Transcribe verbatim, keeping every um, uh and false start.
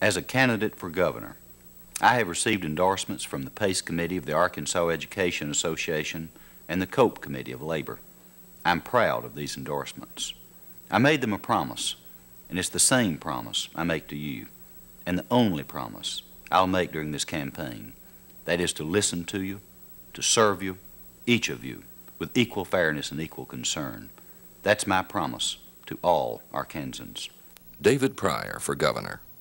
As a candidate for governor, I have received endorsements from the PACE Committee of the Arkansas Education Association and the COPE Committee of Labor. I'm proud of these endorsements. I made them a promise, and it's the same promise I make to you, and the only promise I'll make during this campaign. That is to listen to you, to serve you, each of you, with equal fairness and equal concern. That's my promise to all Arkansans. David Pryor for governor.